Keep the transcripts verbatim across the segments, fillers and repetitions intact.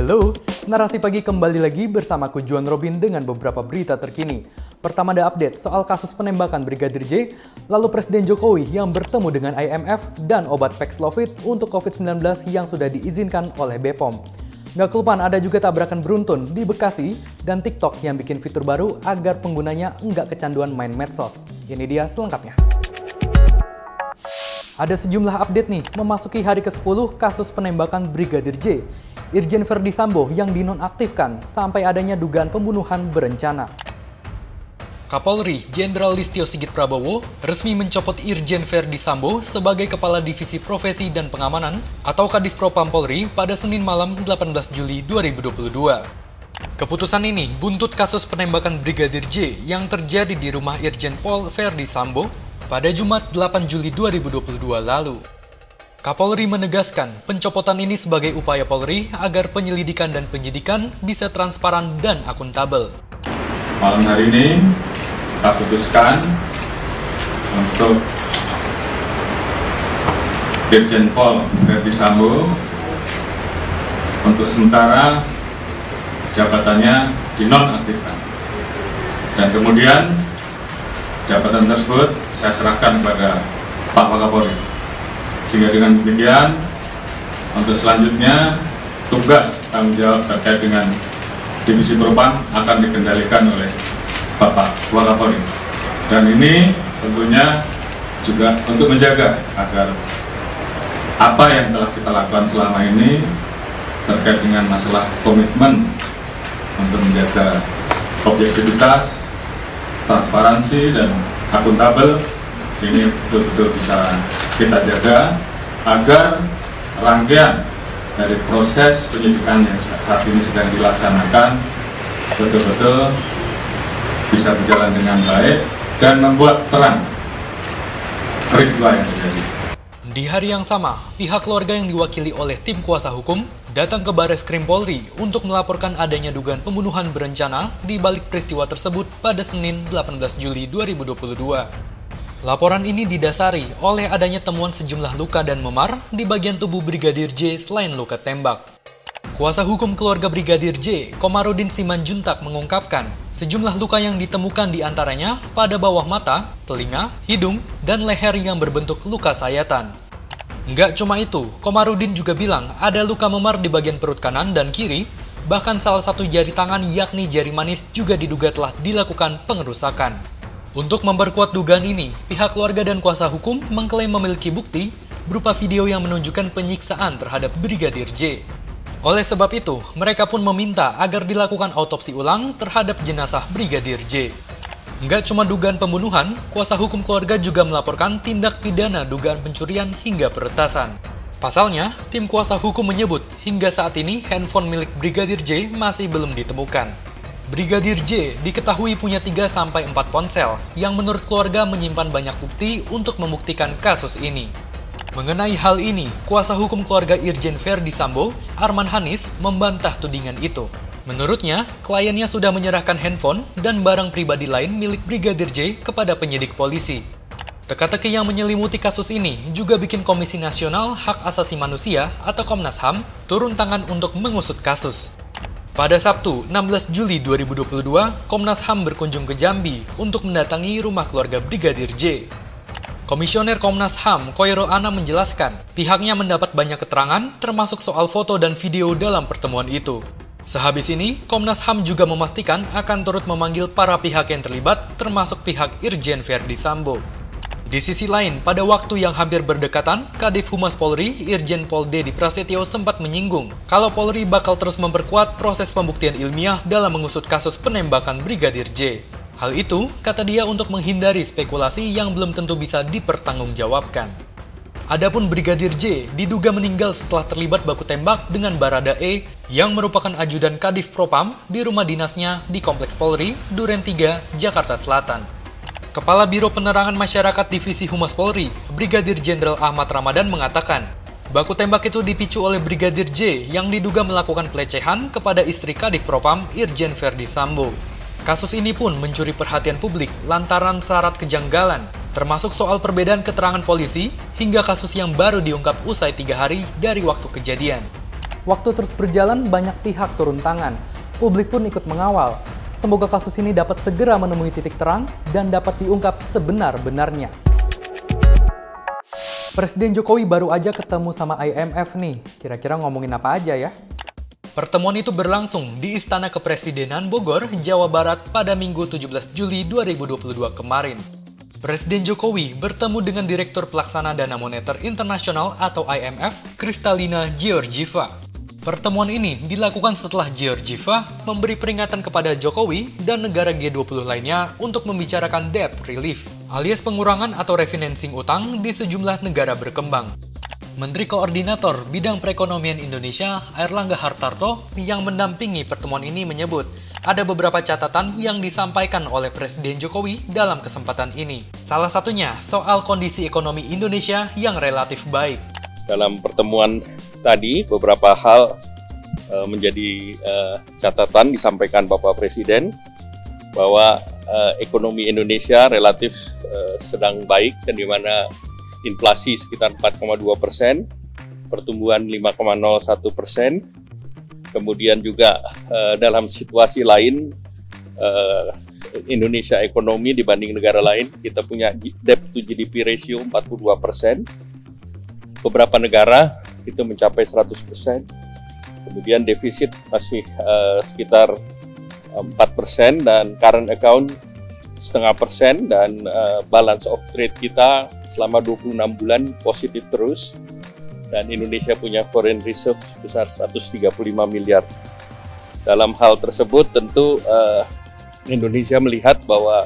Halo, Narasi Pagi kembali lagi bersamaku Juan Robin dengan beberapa berita terkini. Pertama ada update soal kasus penembakan Brigadir J, lalu Presiden Jokowi yang bertemu dengan I M F dan obat Paxlovid untuk covid sembilan belas yang sudah diizinkan oleh B P O M. Nggak kelupaan ada juga tabrakan beruntun di Bekasi dan TikTok yang bikin fitur baru agar penggunanya nggak kecanduan main medsos. Ini dia selengkapnya. Ada sejumlah update nih, memasuki hari ke sepuluh kasus penembakan Brigadir J, Irjen Verdi Sambo yang dinonaktifkan sampai adanya dugaan pembunuhan berencana. Kapolri Jenderal Listio Sigit Prabowo resmi mencopot Irjen Verdi Sambo sebagai Kepala Divisi Profesi dan Pengamanan atau Kadif Propam Polri pada Senin malam delapan belas Juli dua ribu dua puluh dua. Keputusan ini buntut kasus penembakan Brigadir J yang terjadi di rumah Irjen Pol Verdi Sambo pada Jumat delapan Juli dua ribu dua puluh dua lalu. Kapolri menegaskan pencopotan ini sebagai upaya Polri agar penyelidikan dan penyidikan bisa transparan dan akuntabel. Malam hari ini kita putuskan untuk Irjen Pol Verdi Sambo untuk sementara jabatannya dinonaktifkan, dan kemudian jabatan tersebut saya serahkan kepada Pak Wakapolri, sehingga dengan demikian untuk selanjutnya tugas tanggung jawab terkait dengan Divisi Propam akan dikendalikan oleh Bapak Wakapolri, dan ini tentunya juga untuk menjaga agar apa yang telah kita lakukan selama ini terkait dengan masalah komitmen untuk menjaga objektivitas, transparansi dan akuntabel ini betul-betul bisa kita jaga agar rangkaian dari proses penyidikan yang saat ini sedang dilaksanakan betul-betul bisa berjalan dengan baik dan membuat terang peristiwa yang terjadi. Di hari yang sama, pihak keluarga yang diwakili oleh tim kuasa hukum datang ke Bareskrim Polri untuk melaporkan adanya dugaan pembunuhan berencana di balik peristiwa tersebut pada Senin delapan belas Juli dua ribu dua puluh dua. Laporan ini didasari oleh adanya temuan sejumlah luka dan memar di bagian tubuh Brigadir J selain luka tembak. Kuasa hukum keluarga Brigadir J, Komarudin Simanjuntak mengungkapkan sejumlah luka yang ditemukan diantaranya pada bawah mata, telinga, hidung, dan leher yang berbentuk luka sayatan. Nggak cuma itu, Komarudin juga bilang ada luka memar di bagian perut kanan dan kiri, bahkan salah satu jari tangan yakni jari manis juga diduga telah dilakukan pengerusakan. Untuk memperkuat dugaan ini, pihak keluarga dan kuasa hukum mengklaim memiliki bukti berupa video yang menunjukkan penyiksaan terhadap Brigadir J. Oleh sebab itu, mereka pun meminta agar dilakukan autopsi ulang terhadap jenazah Brigadir J. Nggak cuma dugaan pembunuhan, kuasa hukum keluarga juga melaporkan tindak pidana dugaan pencurian hingga peretasan. Pasalnya, tim kuasa hukum menyebut hingga saat ini handphone milik Brigadir J masih belum ditemukan. Brigadir J diketahui punya tiga sampai empat ponsel yang menurut keluarga menyimpan banyak bukti untuk membuktikan kasus ini. Mengenai hal ini, kuasa hukum keluarga Irjen Verdi Sambo, Arman Hanis, membantah tudingan itu. Menurutnya, kliennya sudah menyerahkan handphone dan barang pribadi lain milik Brigadir J kepada penyidik polisi. Teka-teki yang menyelimuti kasus ini juga bikin Komisi Nasional Hak Asasi Manusia atau Komnas H A M turun tangan untuk mengusut kasus. Pada Sabtu, enam belas Juli dua ribu dua puluh dua, Komnas H A M berkunjung ke Jambi untuk mendatangi rumah keluarga Brigadir J. Komisioner Komnas H A M, Khoirul Anam menjelaskan, pihaknya mendapat banyak keterangan termasuk soal foto dan video dalam pertemuan itu. Sehabis ini, Komnas H A M juga memastikan akan turut memanggil para pihak yang terlibat, termasuk pihak Irjen Verdi Sambo. Di sisi lain, pada waktu yang hampir berdekatan, Kadif Humas Polri, Irjen Pol Dedi Prasetyo sempat menyinggung kalau Polri bakal terus memperkuat proses pembuktian ilmiah dalam mengusut kasus penembakan Brigadir J. Hal itu, kata dia, untuk menghindari spekulasi yang belum tentu bisa dipertanggungjawabkan. Adapun Brigadir J diduga meninggal setelah terlibat baku tembak dengan Barada E yang merupakan ajudan Kadif Propam di rumah dinasnya di Kompleks Polri, Duren tiga, Jakarta Selatan. Kepala Biro Penerangan Masyarakat Divisi Humas Polri, Brigadir Jenderal Ahmad Ramadan mengatakan, baku tembak itu dipicu oleh Brigadir J yang diduga melakukan pelecehan kepada istri Kadif Propam Irjen Verdi Sambo. Kasus ini pun mencuri perhatian publik lantaran syarat kejanggalan, termasuk soal perbedaan keterangan polisi hingga kasus yang baru diungkap usai tiga hari dari waktu kejadian. Waktu terus berjalan, banyak pihak turun tangan. Publik pun ikut mengawal. Semoga kasus ini dapat segera menemui titik terang dan dapat diungkap sebenar-benarnya. Presiden Jokowi baru aja ketemu sama I M F nih. Kira-kira ngomongin apa aja ya? Pertemuan itu berlangsung di Istana Kepresidenan Bogor, Jawa Barat pada Minggu tujuh belas Juli dua ribu dua puluh dua kemarin. Presiden Jokowi bertemu dengan Direktur Pelaksana Dana Moneter Internasional atau I M F, Kristalina Georgieva. Pertemuan ini dilakukan setelah Georgieva memberi peringatan kepada Jokowi dan negara G dua puluh lainnya untuk membicarakan debt relief, alias pengurangan atau refinancing utang di sejumlah negara berkembang. Menteri Koordinator Bidang Perekonomian Indonesia, Airlangga Hartarto, yang mendampingi pertemuan ini menyebut ada beberapa catatan yang disampaikan oleh Presiden Jokowi dalam kesempatan ini. Salah satunya soal kondisi ekonomi Indonesia yang relatif baik. Dalam pertemuan tadi, beberapa hal uh, menjadi uh, catatan disampaikan Bapak Presiden bahwa uh, ekonomi Indonesia relatif uh, sedang baik, dan di mana inflasi sekitar empat koma dua persen, pertumbuhan lima koma nol satu persen, kemudian juga uh, dalam situasi lain uh, Indonesia ekonomi dibanding negara lain, kita punya debt to G D P ratio empat puluh dua persen. Beberapa negara itu mencapai seratus persen, kemudian defisit masih uh, sekitar empat persen, dan current account setengah persen, dan uh, balance of trade kita selama dua puluh enam bulan positif terus, dan Indonesia punya foreign reserve sebesar seratus tiga puluh lima miliar. Dalam hal tersebut tentu uh, Indonesia melihat bahwa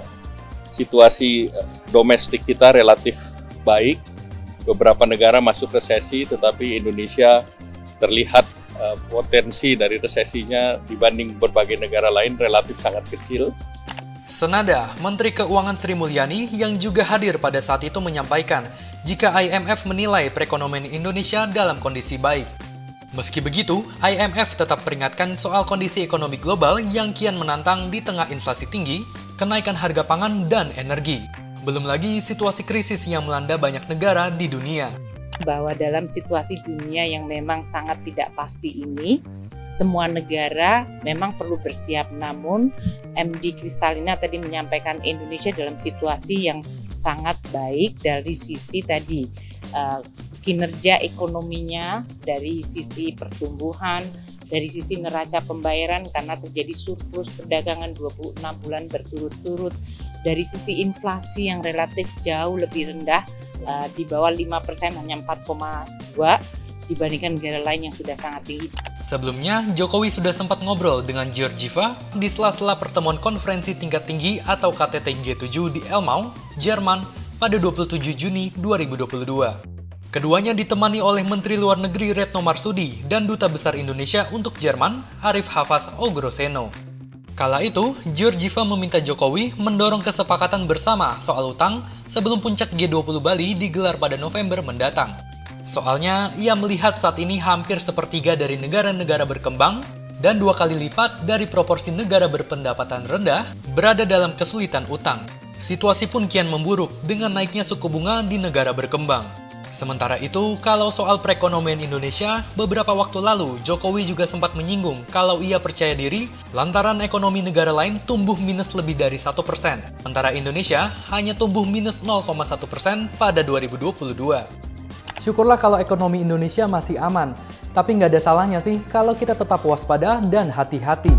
situasi uh, domestik kita relatif baik. Beberapa negara masuk resesi, tetapi Indonesia terlihat uh, potensi dari resesinya dibanding berbagai negara lain relatif sangat kecil. Senada, Menteri Keuangan Sri Mulyani yang juga hadir pada saat itu menyampaikan jika I M F menilai perekonomian Indonesia dalam kondisi baik. Meski begitu, I M F tetap peringatkan soal kondisi ekonomi global yang kian menantang di tengah inflasi tinggi, kenaikan harga pangan, dan energi. Belum lagi situasi krisis yang melanda banyak negara di dunia. Bahwa dalam situasi dunia yang memang sangat tidak pasti ini, semua negara memang perlu bersiap. Namun, M D Kristalina tadi menyampaikan Indonesia dalam situasi yang sangat baik dari sisi tadi uh, kinerja ekonominya, dari sisi pertumbuhan, dari sisi neraca pembayaran karena terjadi surplus perdagangan dua puluh enam bulan berturut-turut, dari sisi inflasi yang relatif jauh lebih rendah, uh, di bawah lima persen, hanya empat koma dua dibandingkan negara lain yang sudah sangat tinggi. Sebelumnya, Jokowi sudah sempat ngobrol dengan Georgieva di sela-sela pertemuan konferensi tingkat tinggi atau K T T G tujuh di Elmau, Jerman pada dua puluh tujuh Juni dua ribu dua puluh dua. Keduanya ditemani oleh Menteri Luar Negeri Retno Marsudi dan Duta Besar Indonesia untuk Jerman, Arif Hafaz Ogroseno. Kala itu, Georgieva meminta Jokowi mendorong kesepakatan bersama soal utang sebelum puncak G dua puluh Bali digelar pada November mendatang. Soalnya, ia melihat saat ini hampir sepertiga dari negara-negara berkembang dan dua kali lipat dari proporsi negara berpendapatan rendah berada dalam kesulitan utang. Situasi pun kian memburuk dengan naiknya suku bunga di negara berkembang. Sementara itu, kalau soal perekonomian Indonesia, beberapa waktu lalu Jokowi juga sempat menyinggung kalau ia percaya diri lantaran ekonomi negara lain tumbuh minus lebih dari satu persen, sementara Indonesia hanya tumbuh minus nol koma satu persen pada dua ribu dua puluh dua. Syukurlah kalau ekonomi Indonesia masih aman, tapi nggak ada salahnya sih kalau kita tetap waspada dan hati-hati.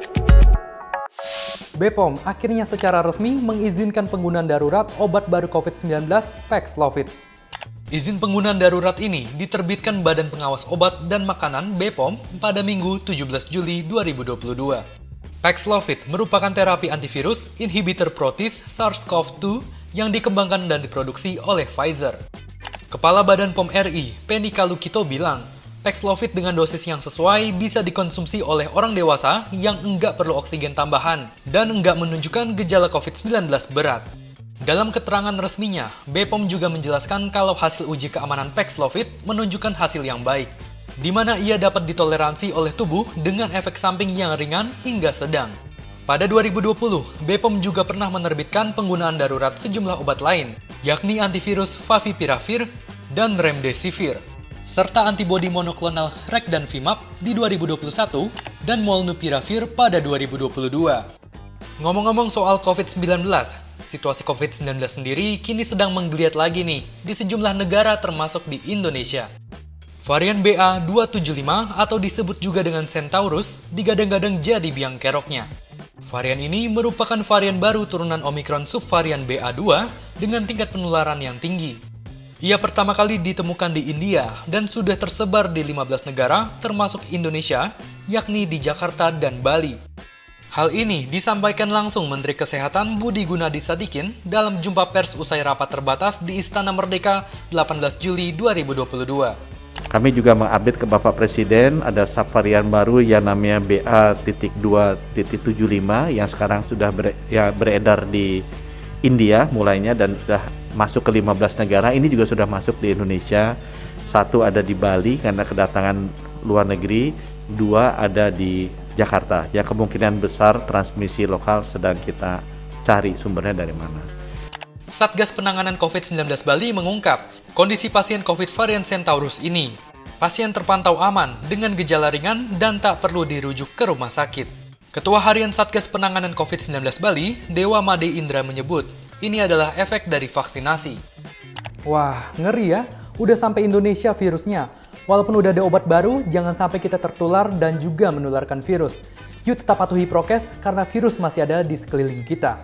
B P O M akhirnya secara resmi mengizinkan penggunaan darurat obat baru COVID sembilan belas Paxlovid. Izin penggunaan darurat ini diterbitkan Badan Pengawas Obat dan Makanan B P O M pada Minggu tujuh belas Juli dua ribu dua puluh dua. Paxlovid merupakan terapi antivirus inhibitor protease SARS CoV dua yang dikembangkan dan diproduksi oleh Pfizer. Kepala Badan P O M R I, Penny Kalukito bilang, Paxlovid dengan dosis yang sesuai bisa dikonsumsi oleh orang dewasa yang enggak perlu oksigen tambahan dan enggak menunjukkan gejala COVID sembilan belas berat. Dalam keterangan resminya, B P O M juga menjelaskan kalau hasil uji keamanan Paxlovid menunjukkan hasil yang baik, di mana ia dapat ditoleransi oleh tubuh dengan efek samping yang ringan hingga sedang. Pada dua ribu dua puluh, B P O M juga pernah menerbitkan penggunaan darurat sejumlah obat lain, yakni antivirus Favipiravir dan Remdesivir. serta antibodi monoklonal Regdanvimab di dua ribu dua puluh satu dan Molnupiravir pada dua ribu dua puluh dua. Ngomong-ngomong soal covid sembilan belas, situasi covid sembilan belas sendiri kini sedang menggeliat lagi nih di sejumlah negara termasuk di Indonesia. Varian B A dua tujuh lima atau disebut juga dengan Centaurus digadang-gadang jadi biang keroknya. Varian ini merupakan varian baru turunan Omicron subvarian B A dua dengan tingkat penularan yang tinggi. Ia pertama kali ditemukan di India dan sudah tersebar di lima belas negara termasuk Indonesia, yakni di Jakarta dan Bali. Hal ini disampaikan langsung Menteri Kesehatan Budi Gunadi Sadikin dalam jumpa pers usai rapat terbatas di Istana Merdeka delapan belas Juli dua ribu dua puluh dua. Kami juga mengupdate ke Bapak Presiden ada subvarian baru yang namanya B A dua tujuh lima yang sekarang sudah ber, ya, beredar di India mulainya dan sudah masuk ke lima belas negara. Ini juga sudah masuk di Indonesia. Satu ada di Bali karena kedatangan luar negeri, dua ada di Jakarta. Ya kemungkinan besar transmisi lokal sedang kita cari sumbernya dari mana. Satgas Penanganan covid sembilan belas Bali mengungkap kondisi pasien COVID varian Centaurus ini. Pasien terpantau aman dengan gejala ringan dan tak perlu dirujuk ke rumah sakit. Ketua Harian Satgas Penanganan covid sembilan belas Bali, Dewa Made Indra menyebut, ini adalah efek dari vaksinasi. Wah, ngeri ya. Udah sampai Indonesia virusnya. Walaupun udah ada obat baru, jangan sampai kita tertular dan juga menularkan virus. Yuk tetap patuhi prokes karena virus masih ada di sekeliling kita.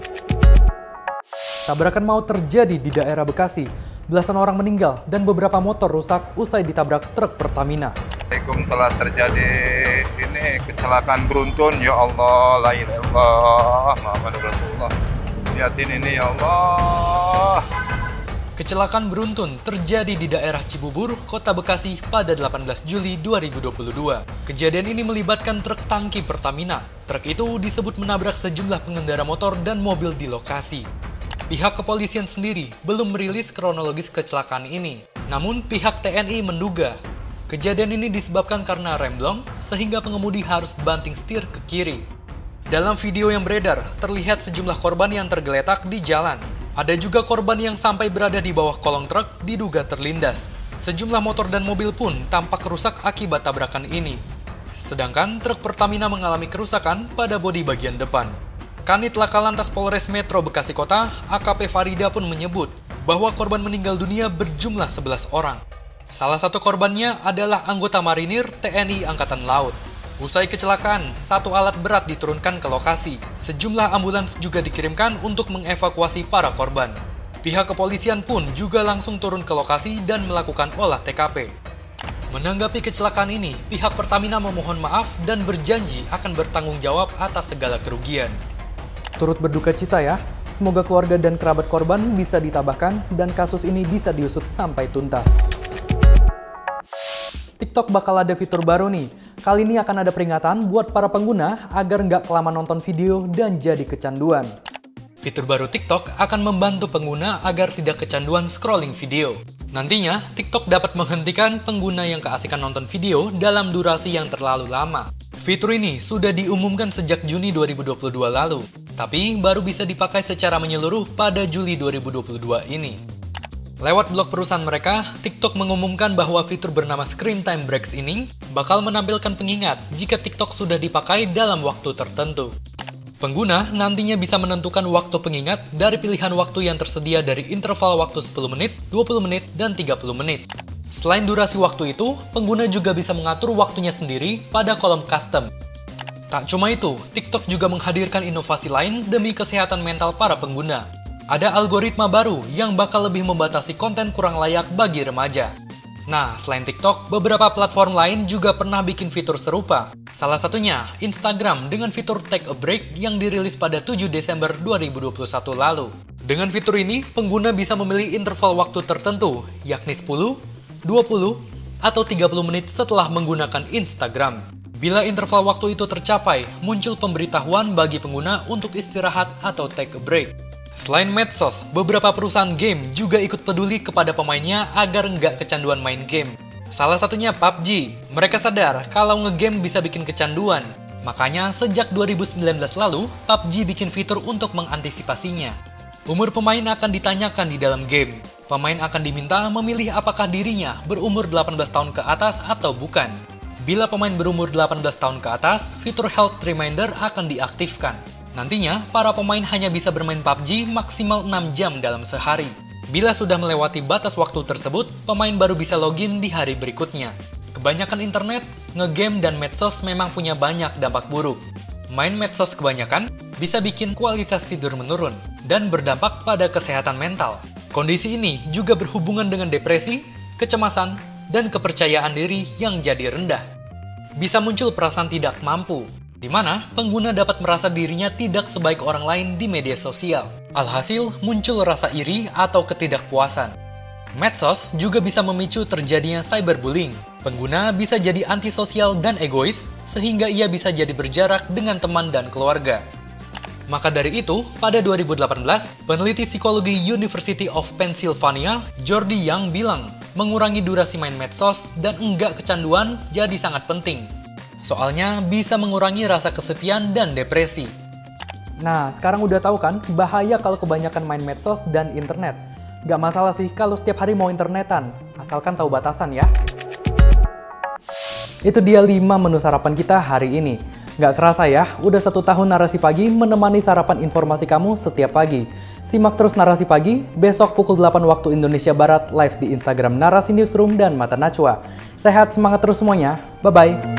Tabrakan maut terjadi di daerah Bekasi. Belasan orang meninggal dan beberapa motor rusak usai ditabrak truk Pertamina. Assalamualaikum, telah terjadi ini kecelakaan beruntun. Ya Allah, la ilaha illallah, Muhammadur Rasulullah. Lihatin ini ya Allah. Kecelakaan beruntun terjadi di daerah Cibubur, Kota Bekasi pada delapan belas Juli dua ribu dua puluh dua. Kejadian ini melibatkan truk tangki Pertamina. Truk itu disebut menabrak sejumlah pengendara motor dan mobil di lokasi. Pihak kepolisian sendiri belum merilis kronologis kecelakaan ini. Namun pihak T N I menduga kejadian ini disebabkan karena remblong sehingga pengemudi harus banting setir ke kiri. Dalam video yang beredar, terlihat sejumlah korban yang tergeletak di jalan. Ada juga korban yang sampai berada di bawah kolong truk diduga terlindas. Sejumlah motor dan mobil pun tampak rusak akibat tabrakan ini. Sedangkan truk Pertamina mengalami kerusakan pada bodi bagian depan. Kanit Laka Lantas Polres Metro Bekasi Kota, A K P Farida pun menyebut bahwa korban meninggal dunia berjumlah sebelas orang. Salah satu korbannya adalah anggota marinir T N I Angkatan Laut. Usai kecelakaan, satu alat berat diturunkan ke lokasi. Sejumlah ambulans juga dikirimkan untuk mengevakuasi para korban. Pihak kepolisian pun juga langsung turun ke lokasi dan melakukan olah T K P. Menanggapi kecelakaan ini, pihak Pertamina memohon maaf dan berjanji akan bertanggung jawab atas segala kerugian. Turut berduka cita ya. Semoga keluarga dan kerabat korban bisa ditabahkan dan kasus ini bisa diusut sampai tuntas. TikTok bakal ada fitur baru nih. Kali ini akan ada peringatan buat para pengguna agar nggak kelamaan nonton video dan jadi kecanduan. Fitur baru TikTok akan membantu pengguna agar tidak kecanduan scrolling video. Nantinya, TikTok dapat menghentikan pengguna yang keasikan nonton video dalam durasi yang terlalu lama. Fitur ini sudah diumumkan sejak Juni dua ribu dua puluh dua lalu, tapi baru bisa dipakai secara menyeluruh pada Juli dua ribu dua puluh dua ini. Lewat blog perusahaan mereka, TikTok mengumumkan bahwa fitur bernama Screen Time Breaks ini bakal menampilkan pengingat jika TikTok sudah dipakai dalam waktu tertentu. Pengguna nantinya bisa menentukan waktu pengingat dari pilihan waktu yang tersedia dari interval waktu sepuluh menit, dua puluh menit, dan tiga puluh menit. Selain durasi waktu itu, pengguna juga bisa mengatur waktunya sendiri pada kolom custom. Tak cuma itu, TikTok juga menghadirkan inovasi lain demi kesehatan mental para pengguna. Ada algoritma baru yang bakal lebih membatasi konten kurang layak bagi remaja. Nah, selain TikTok, beberapa platform lain juga pernah bikin fitur serupa. Salah satunya, Instagram dengan fitur Take a Break yang dirilis pada tujuh Desember dua ribu dua puluh satu lalu. Dengan fitur ini, pengguna bisa memilih interval waktu tertentu, yakni sepuluh, dua puluh, atau tiga puluh menit setelah menggunakan Instagram. Bila interval waktu itu tercapai, muncul pemberitahuan bagi pengguna untuk istirahat atau take a break. Selain medsos, beberapa perusahaan game juga ikut peduli kepada pemainnya agar nggak kecanduan main game. Salah satunya P U B G. Mereka sadar kalau ngegame bisa bikin kecanduan. Makanya sejak dua ribu sembilan belas lalu, P U B G bikin fitur untuk mengantisipasinya. Umur pemain akan ditanyakan di dalam game. Pemain akan diminta memilih apakah dirinya berumur delapan belas tahun ke atas atau bukan. Bila pemain berumur delapan belas tahun ke atas, fitur Health Reminder akan diaktifkan. Nantinya, para pemain hanya bisa bermain P U B G maksimal enam jam dalam sehari. Bila sudah melewati batas waktu tersebut, pemain baru bisa login di hari berikutnya. Kebanyakan internet, ngegame, dan medsos memang punya banyak dampak buruk. Main medsos kebanyakan bisa bikin kualitas tidur menurun dan berdampak pada kesehatan mental. Kondisi ini juga berhubungan dengan depresi, kecemasan, dan kepercayaan diri yang jadi rendah. Bisa muncul perasaan tidak mampu, di mana pengguna dapat merasa dirinya tidak sebaik orang lain di media sosial. Alhasil, muncul rasa iri atau ketidakpuasan. Medsos juga bisa memicu terjadinya cyberbullying. Pengguna bisa jadi antisosial dan egois, sehingga ia bisa jadi berjarak dengan teman dan keluarga. Maka dari itu, pada dua ribu delapan belas, peneliti psikologi University of Pennsylvania, Jordi Young bilang, mengurangi durasi main medsos dan enggak kecanduan jadi sangat penting. Soalnya bisa mengurangi rasa kesepian dan depresi. Nah, sekarang udah tahu kan bahaya kalau kebanyakan main medsos dan internet. Gak masalah sih kalau setiap hari mau internetan, asalkan tahu batasan ya. Itu dia lima menu sarapan kita hari ini. Gak kerasa ya, udah satu tahun Narasi Pagi menemani sarapan informasi kamu setiap pagi. Simak terus Narasi Pagi, besok pukul delapan waktu Indonesia Barat live di Instagram Narasi Newsroom dan Mata Najwa. Sehat, semangat terus semuanya, bye-bye.